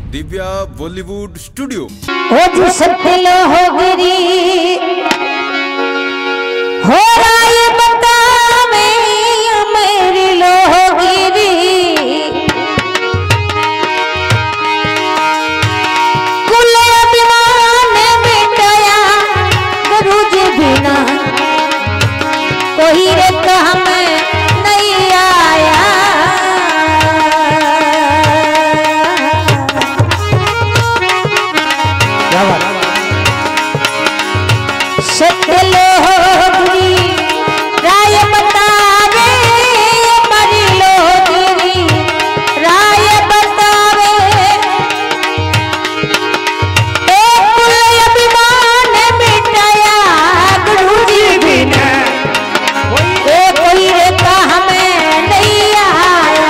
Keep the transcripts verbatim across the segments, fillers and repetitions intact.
Divya Bollywood studio. हो जी सत्य हो गिरी हो राय बता में मेरी लोहगिरी कुल अभिमान मिटाया गुरु जी बिना कोई रे काम नहीं आया। सत्य लोहगिरी राय बतावे मरी लोहगिरी राय बतावे एक कुल अभिमान मिटाया गुरु जी बिना ए कोई रे काम नहीं आया।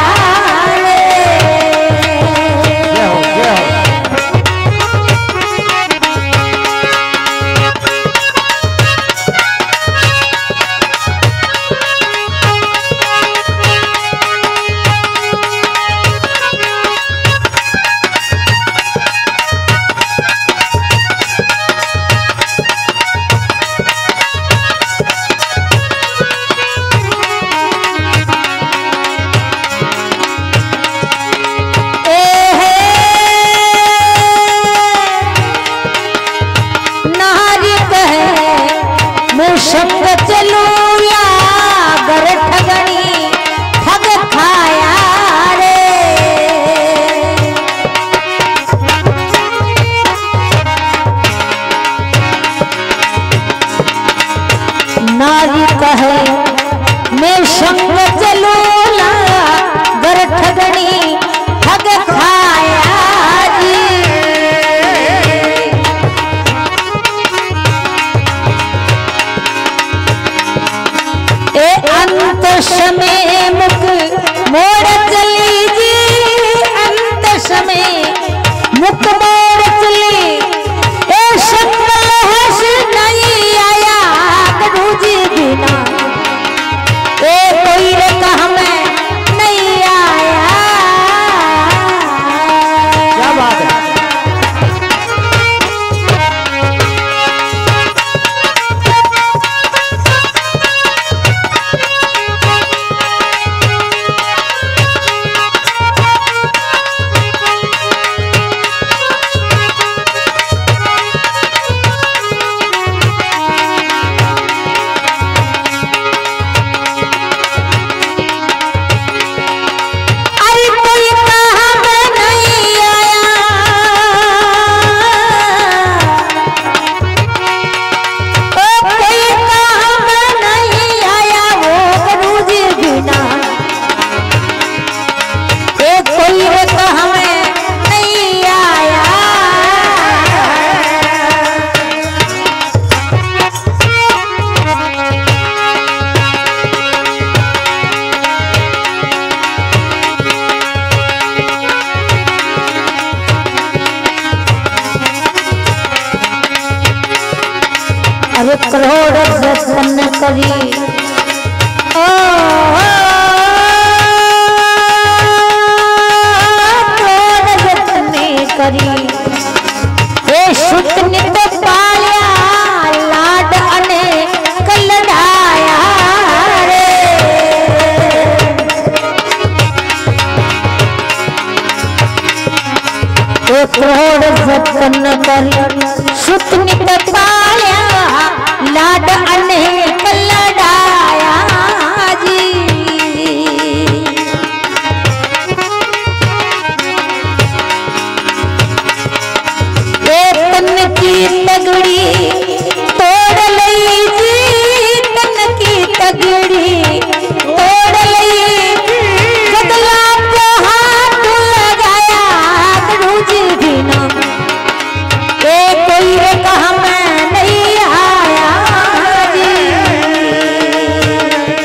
संग चलो या गर ठगनी ठग खाया रे नारी कहे मैं संग चलो या गर ठगनी ठग खाया जी। अंत समय मुख मोड़ चली जी अंत समय मुख मोड़ चली ए शक्ल हस नहीं आया गुरु जी बिना ए कोई रे काम नहीं आया। क्या बात है। अरे करोड़ जतन करी ओ करोड़ जतन करी ए सुत नित पाया लाड अने कलडाया रे ए करोड़ जतन करी सुत नित पाया लाड अने कलडाया जी। ए तन की तगड़ी तोड़ लई जी तन की तगड़ी तोड़ लई बदला को हाथ लगाया गुरु जी बिना ए कोई रे काम नहीं आया जी।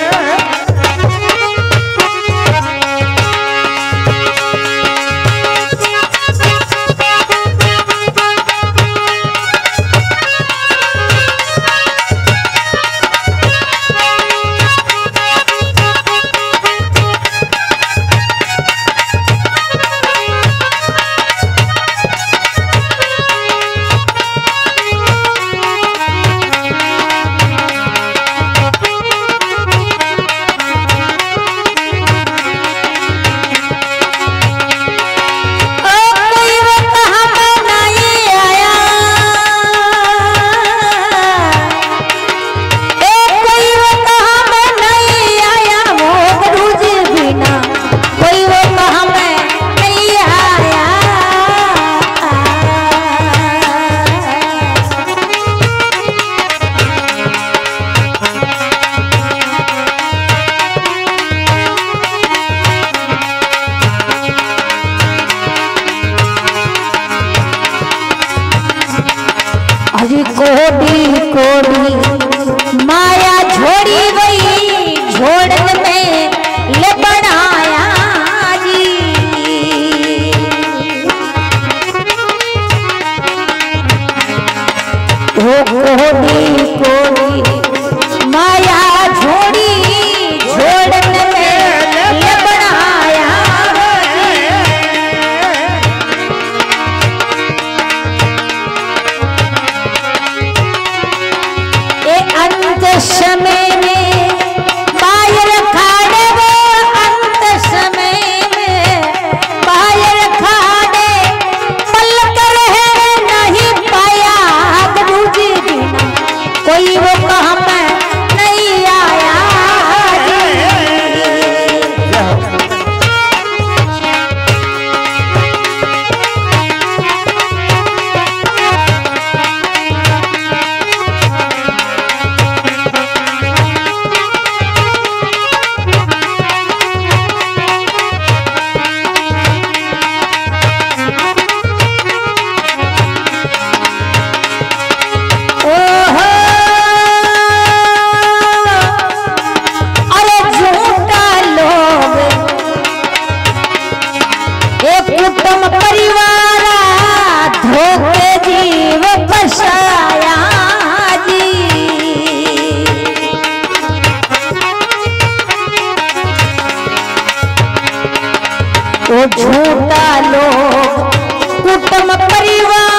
अरे कोडी कोडी माया छोड़ी गई छोड़न में ले बनाया जी। ओ कोडी कोडी माया छोड़ी छोड़न में ले बनाया ए अंत समय में पायल खाड़े वो अंत समय में पायल खाड़े पल कर है नहीं पाया गुरु जी बिना कोई वो कहाँ में नहीं आया ओहो अरे झूठा लोग एक कुटुंब परिवार धोखे जीव बसाया जी। वो झूठा लोग कुटुंब परिवार